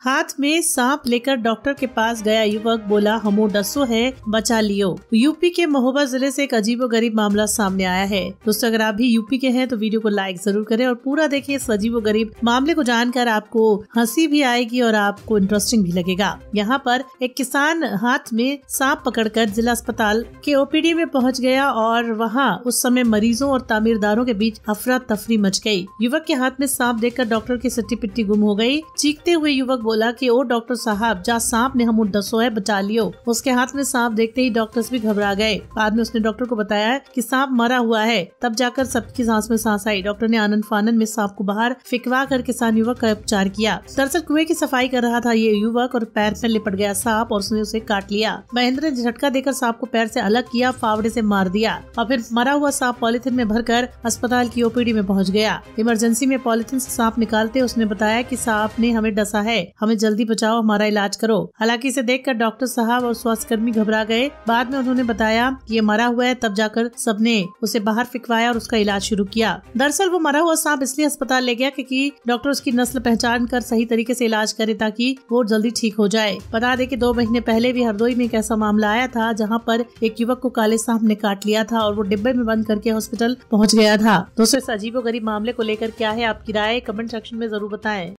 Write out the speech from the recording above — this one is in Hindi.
हाथ में सांप लेकर डॉक्टर के पास गया युवक, बोला हमो डसो है, बचा लियो। यूपी के महोबा जिले से एक अजीबोगरीब मामला सामने आया है। दोस्तों, अगर आप भी यूपी के हैं तो वीडियो को लाइक जरूर करें और पूरा देखिए। इस अजीबोगरीब मामले को जानकर आपको हंसी भी आएगी और आपको इंटरेस्टिंग भी लगेगा। यहाँ पर एक किसान हाथ में सांप पकड़कर जिला अस्पताल के ओपीडी में पहुँच गया और वहाँ उस समय मरीजों और तामीरदारों के बीच अफरा तफरी मच गयी। युवक के हाथ में सांप देखकर डॉक्टर की सट्टी पिट्टी गुम हो गयी। चीखते हुए युवक बोला कि ओ डॉक्टर साहब, जा सांप ने हम डसो है, बचा लियो। उसके हाथ में सांप देखते ही डॉक्टर्स भी घबरा गए। बाद में उसने डॉक्टर को बताया कि सांप मरा हुआ है। तब जाकर सबकी सांस में सांस आई। डॉक्टर ने आनंद फानन में सांप को बाहर फिकवा कर किसान युवक का उपचार किया। दरअसल कुएं की सफाई कर रहा था ये युवक और पैर से लिपट गया सांप और उसने उसे काट लिया। महेंद्र ने झटका देकर सांप को पैर से अलग किया, फावड़े से मार दिया और फिर मरा हुआ सांप पॉलिथीन में भरकर अस्पताल की ओपीडी में पहुंच गया। इमरजेंसी में पॉलिथीन से सांप निकालते उसने बताया कि सांप ने हमें डसा है, हमें जल्दी बचाओ, हमारा इलाज करो। हालांकि इसे देखकर डॉक्टर साहब और स्वास्थ्यकर्मी घबरा गए। बाद में उन्होंने बताया कि ये मरा हुआ है। तब जाकर सबने उसे बाहर फिकवाया और उसका इलाज शुरू किया। दरअसल वो मरा हुआ सांप इसलिए अस्पताल ले गया क्योंकि डॉक्टर उसकी नस्ल पहचान कर सही तरीके से इलाज करे ताकि वो जल्दी ठीक हो जाए। बता दें कि 2 महीने पहले भी हरदोई में एक ऐसा मामला आया था जहाँ पर एक युवक को काले सांप ने काट लिया था और वो डिब्बे में बंद करके हॉस्पिटल पहुँच गया था। दोस्तों, इस अजीबोगरीब मामले को लेकर क्या है आपकी राय, कमेंट सेक्शन में जरूर बताएं।